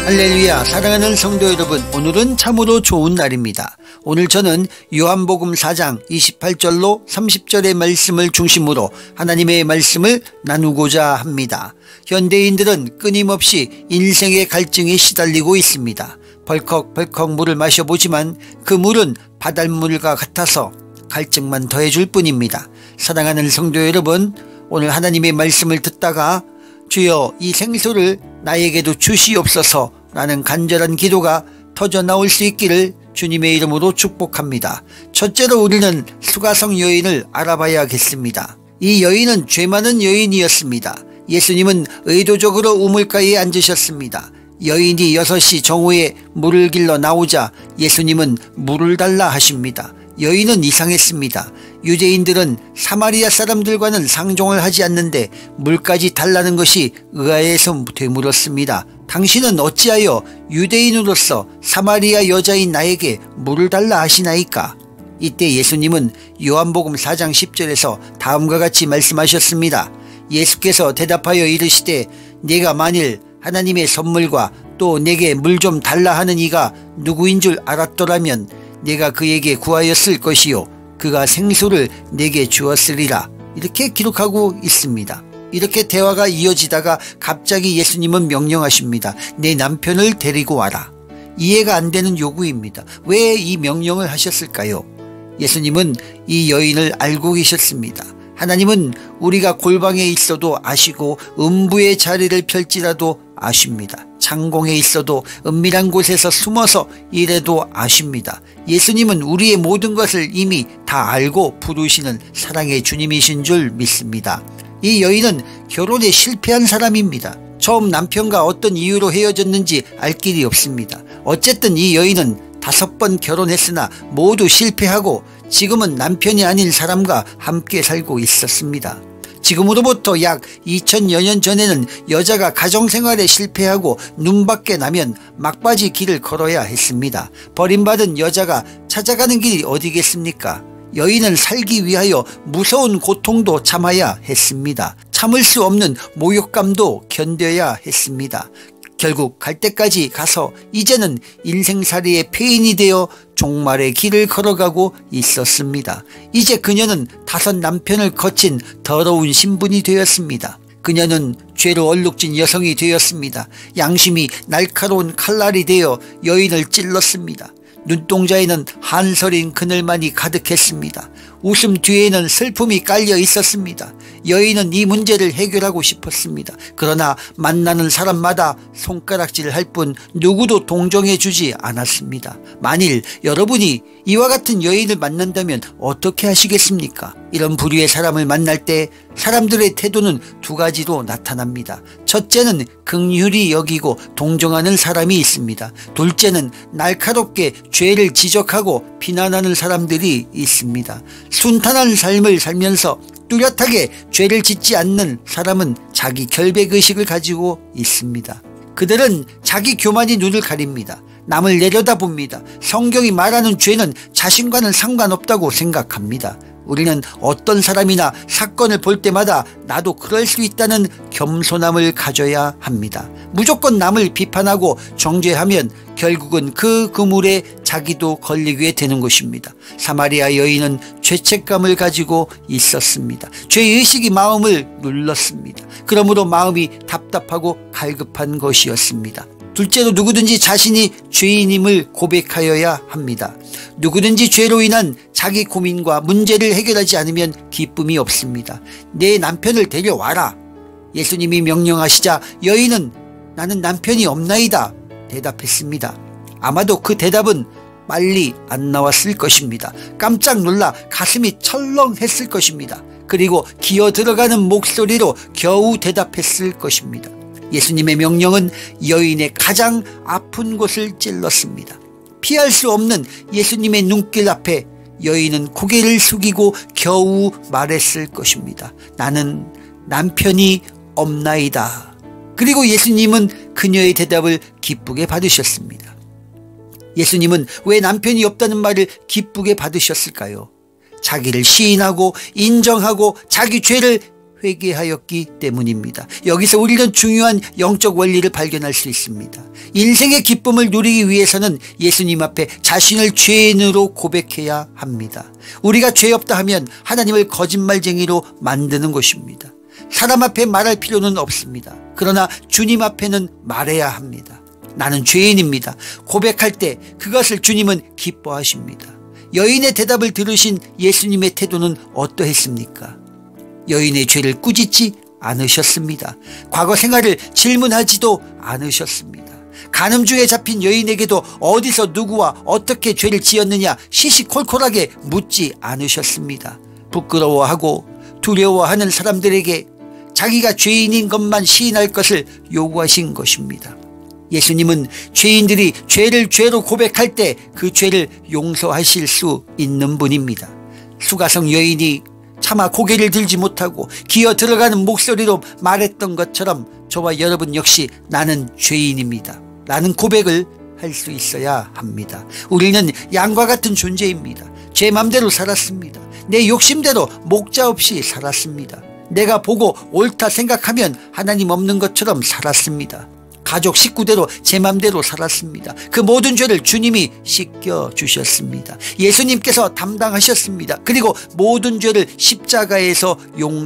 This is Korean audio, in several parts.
할렐루야. 사랑하는 성도 여러분, 오늘은 참으로 좋은 날입니다. 오늘 저는 요한복음 4장 28절로 30절의 말씀을 중심으로 하나님의 말씀을 나누고자 합니다. 현대인들은 끊임없이 인생의 갈증에 시달리고 있습니다. 벌컥벌컥 물을 마셔보지만 그 물은 바닷물과 같아서 갈증만 더해줄 뿐입니다. 사랑하는 성도 여러분, 오늘 하나님의 말씀을 듣다가 주여 이 생수를 나에게도 주시옵소서 라는 간절한 기도가 터져 나올 수 있기를 주님의 이름으로 축복합니다. 첫째로 우리는 수가성 여인을 알아봐야겠습니다. 이 여인은 죄 많은 여인이었습니다. 예수님은 의도적으로 우물가에 앉으셨습니다. 여인이 6시 정오에 물을 길러 나오자 예수님은 물을 달라 하십니다. 여인은 이상했습니다. 유대인들은 사마리아 사람들과는 상종을 하지 않는데 물까지 달라는 것이 의아해서 되물었습니다. 당신은 어찌하여 유대인으로서 사마리아 여자인 나에게 물을 달라 하시나이까? 이때 예수님은 요한복음 4장 10절에서 다음과 같이 말씀하셨습니다. 예수께서 대답하여 이르시되 네가 만일 하나님의 선물과 또 내게 물 좀 달라 하는 이가 누구인 줄 알았더라면 내가 그에게 구하였을 것이요 그가 생수를 내게 주었으리라. 이렇게 기록하고 있습니다. 이렇게 대화가 이어지다가 갑자기 예수님은 명령하십니다. 내 남편을 데리고 와라. 이해가 안 되는 요구입니다. 왜 이 명령을 하셨을까요? 예수님은 이 여인을 알고 계셨습니다. 하나님은 우리가 골방에 있어도 아시고 음부의 자리를 펼지라도 아십니다. 창공에 있어도 은밀한 곳에서 숨어서 일해도 아십니다. 예수님은 우리의 모든 것을 이미 다 알고 부르시는 사랑의 주님이신 줄 믿습니다. 이 여인은 결혼에 실패한 사람입니다. 처음 남편과 어떤 이유로 헤어졌는지 알 길이 없습니다. 어쨌든 이 여인은 5번 결혼했으나 모두 실패하고 지금은 남편이 아닌 사람과 함께 살고 있었습니다. 지금으로부터 약 2000여 년 전에는 여자가 가정생활에 실패하고 눈밖에 나면 막바지 길을 걸어야 했습니다. 버림받은 여자가 찾아가는 길이 어디겠습니까? 여인은 살기 위하여 무서운 고통도 참아야 했습니다. 참을 수 없는 모욕감도 견뎌야 했습니다. 결국 갈 때까지 가서 이제는 인생살이의 폐인이 되어 종말의 길을 걸어가고 있었습니다. 이제 그녀는 5 남편을 거친 더러운 신분이 되었습니다. 그녀는 죄로 얼룩진 여성이 되었습니다. 양심이 날카로운 칼날이 되어 여인을 찔렀습니다. 눈동자에는 한서린 그늘만이 가득했습니다. 웃음 뒤에는 슬픔이 깔려 있었습니다. 여인은 이 문제를 해결하고 싶었습니다. 그러나 만나는 사람마다 손가락질을 할 뿐 누구도 동정해 주지 않았습니다. 만일 여러분이 이와 같은 여인을 만난다면 어떻게 하시겠습니까? 이런 부류의 사람을 만날 때 사람들의 태도는 2가지로 나타납니다. 첫째는 긍휼히 여기고 동정하는 사람이 있습니다. 둘째는 날카롭게 죄를 지적하고 비난하는 사람들이 있습니다. 순탄한 삶을 살면서 뚜렷하게 죄를 짓지 않는 사람은 자기 결백의식을 가지고 있습니다. 그들은 자기 교만이 눈을 가립니다. 남을 내려다봅니다. 성경이 말하는 죄는 자신과는 상관없다고 생각합니다. 우리는 어떤 사람이나 사건을 볼 때마다 나도 그럴 수 있다는 겸손함을 가져야 합니다. 무조건 남을 비판하고 정죄하면 결국은 그 그물에 자기도 걸리게 되는 것입니다. 사마리아 여인은 죄책감을 가지고 있었습니다. 죄의식이 마음을 눌렀습니다. 그러므로 마음이 답답하고 갈급한 것이었습니다. 둘째로 누구든지 자신이 죄인임을 고백하여야 합니다. 누구든지 죄로 인한 자기 고민과 문제를 해결하지 않으면 기쁨이 없습니다. 내 남편을 데려와라. 예수님이 명령하시자 여인은 나는 남편이 없나이다 대답했습니다. 아마도 그 대답은 빨리 안 나왔을 것입니다. 깜짝 놀라 가슴이 철렁했을 것입니다. 그리고 기어 들어가는 목소리로 겨우 대답했을 것입니다. 예수님의 명령은 여인의 가장 아픈 곳을 찔렀습니다. 피할 수 없는 예수님의 눈길 앞에 여인은 고개를 숙이고 겨우 말했을 것입니다. 나는 남편이 없나이다. 그리고 예수님은 그녀의 대답을 기쁘게 받으셨습니다. 예수님은 왜 남편이 없다는 말을 기쁘게 받으셨을까요? 자기를 시인하고 인정하고 자기 죄를 회개하였기 때문입니다. 여기서 우리는 중요한 영적 원리를 발견할 수 있습니다. 인생의 기쁨을 누리기 위해서는 예수님 앞에 자신을 죄인으로 고백해야 합니다. 우리가 죄 없다 하면 하나님을 거짓말쟁이로 만드는 것입니다. 사람 앞에 말할 필요는 없습니다. 그러나 주님 앞에는 말해야 합니다. 나는 죄인입니다. 고백할 때 그것을 주님은 기뻐하십니다. 여인의 대답을 들으신 예수님의 태도는 어떠했습니까? 여인의 죄를 꾸짖지 않으셨습니다. 과거 생활을 질문하지도 않으셨습니다. 간음 중에 잡힌 여인에게도 어디서 누구와 어떻게 죄를 지었느냐 시시콜콜하게 묻지 않으셨습니다. 부끄러워하고 두려워하는 사람들에게 자기가 죄인인 것만 시인할 것을 요구하신 것입니다. 예수님은 죄인들이 죄를 죄로 고백할 때 그 죄를 용서하실 수 있는 분입니다. 수가성 여인이 차마 고개를 들지 못하고 기어 들어가는 목소리로 말했던 것처럼 저와 여러분 역시 나는 죄인입니다 라는 고백을 할 수 있어야 합니다. 우리는 양과 같은 존재입니다. 제 맘대로 살았습니다. 내 욕심대로 목자 없이 살았습니다. 내가 보고 옳다 생각하면 하나님 없는 것처럼 살았습니다. 가족 식구대로 제 맘대로 살았습니다. 그 모든 죄를 주님이 씻겨주셨습니다. 예수님께서 담당하셨습니다. 그리고 모든 죄를 십자가에서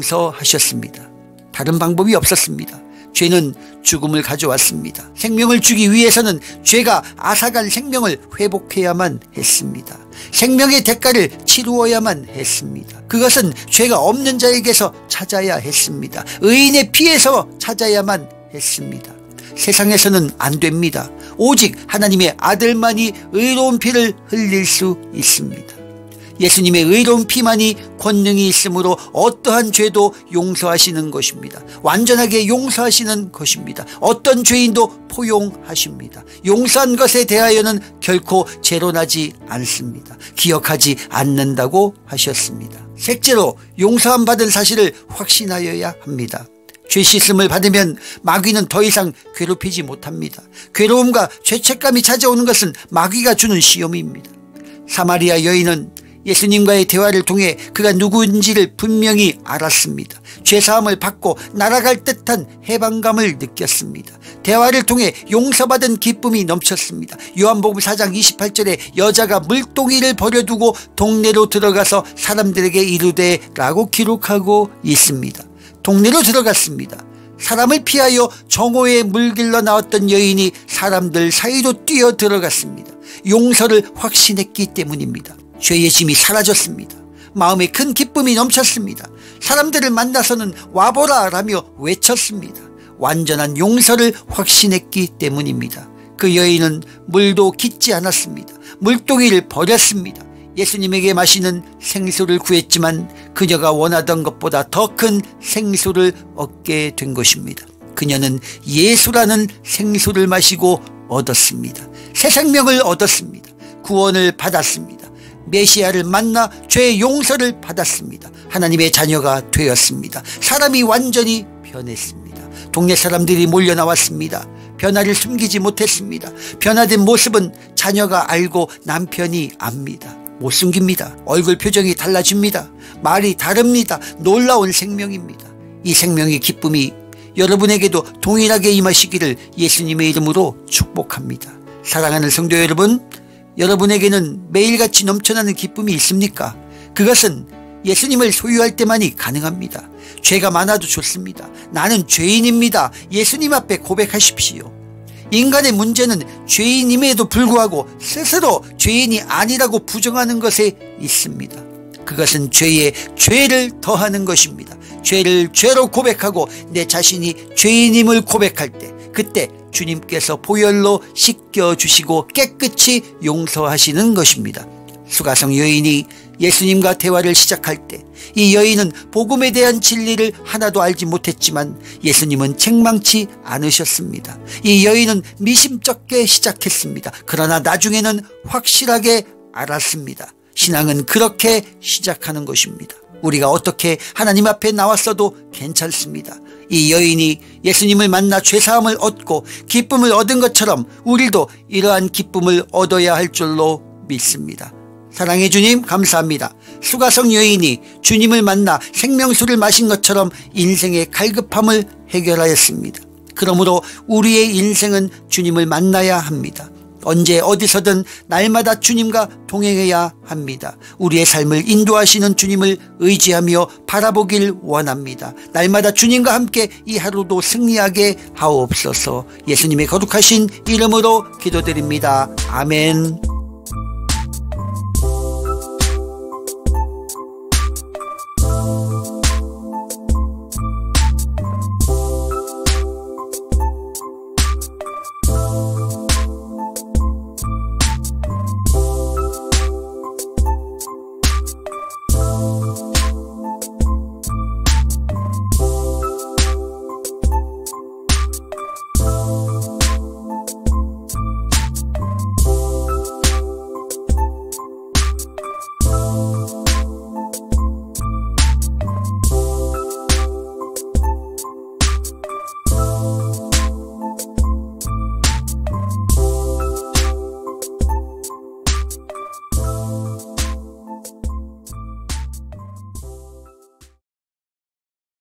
용서하셨습니다. 다른 방법이 없었습니다. 죄는 죽음을 가져왔습니다. 생명을 주기 위해서는 죄가 앗아간 생명을 회복해야만 했습니다. 생명의 대가를 치루어야만 했습니다. 그것은 죄가 없는 자에게서 찾아야 했습니다. 의인의 피에서 찾아야만 했습니다. 세상에서는 안 됩니다. 오직 하나님의 아들만이 의로운 피를 흘릴 수 있습니다. 예수님의 의로운 피만이 권능이 있으므로 어떠한 죄도 용서하시는 것입니다. 완전하게 용서하시는 것입니다. 어떤 죄인도 포용하십니다. 용서한 것에 대하여는 결코 재론하지 않습니다. 기억하지 않는다고 하셨습니다. 셋째로 용서함 받은 사실을 확신하여야 합니다. 죄 씻음을 받으면 마귀는 더 이상 괴롭히지 못합니다. 괴로움과 죄책감이 찾아오는 것은 마귀가 주는 시험입니다. 사마리아 여인은 예수님과의 대화를 통해 그가 누구인지를 분명히 알았습니다. 죄사함을 받고 날아갈 듯한 해방감을 느꼈습니다. 대화를 통해 용서받은 기쁨이 넘쳤습니다. 요한복음 4장 28절에 여자가 물동이를 버려두고 동네로 들어가서 사람들에게 이르되 라고 기록하고 있습니다. 동네로 들어갔습니다. 사람을 피하여 정오에 물길러 나왔던 여인이 사람들 사이로 뛰어 들어갔습니다. 용서를 확신했기 때문입니다. 죄의 짐이 사라졌습니다. 마음에 큰 기쁨이 넘쳤습니다. 사람들을 만나서는 와보라 라며 외쳤습니다. 완전한 용서를 확신했기 때문입니다. 그 여인은 물도 깃지 않았습니다. 물동이를 버렸습니다. 예수님에게 마시는 생수를 구했지만 그녀가 원하던 것보다 더 큰 생수를 얻게 된 것입니다. 그녀는 예수라는 생수를 마시고 얻었습니다. 새 생명을 얻었습니다. 구원을 받았습니다. 메시아를 만나 죄의 용서를 받았습니다. 하나님의 자녀가 되었습니다. 사람이 완전히 변했습니다. 동네 사람들이 몰려 나왔습니다. 변화를 숨기지 못했습니다. 변화된 모습은 자녀가 알고 남편이 압니다. 못 숨깁니다. 얼굴 표정이 달라집니다. 말이 다릅니다. 놀라운 생명입니다. 이 생명의 기쁨이 여러분에게도 동일하게 임하시기를 예수님의 이름으로 축복합니다. 사랑하는 성도 여러분, 여러분에게는 매일같이 넘쳐나는 기쁨이 있습니까? 그것은 예수님을 소유할 때만이 가능합니다. 죄가 많아도 좋습니다. 나는 죄인입니다. 예수님 앞에 고백하십시오. 인간의 문제는 죄인임에도 불구하고 스스로 죄인이 아니라고 부정하는 것에 있습니다. 그것은 죄에 죄를 더하는 것입니다. 죄를 죄로 고백하고 내 자신이 죄인임을 고백할 때, 그때 주님께서 보혈로 씻겨주시고 깨끗이 용서하시는 것입니다. 수가성 여인이 예수님과 대화를 시작할 때 이 여인은 복음에 대한 진리를 하나도 알지 못했지만 예수님은 책망치 않으셨습니다. 이 여인은 미심쩍게 시작했습니다. 그러나 나중에는 확실하게 알았습니다. 신앙은 그렇게 시작하는 것입니다. 우리가 어떻게 하나님 앞에 나왔어도 괜찮습니다. 이 여인이 예수님을 만나 죄사함을 얻고 기쁨을 얻은 것처럼 우리도 이러한 기쁨을 얻어야 할 줄로 믿습니다. 사랑해 주님 감사합니다. 수가성 여인이 주님을 만나 생명수를 마신 것처럼 인생의 갈급함을 해결하였습니다. 그러므로 우리의 인생은 주님을 만나야 합니다. 언제 어디서든 날마다 주님과 동행해야 합니다. 우리의 삶을 인도하시는 주님을 의지하며 바라보길 원합니다. 날마다 주님과 함께 이 하루도 승리하게 하옵소서. 예수님의 거룩하신 이름으로 기도드립니다. 아멘.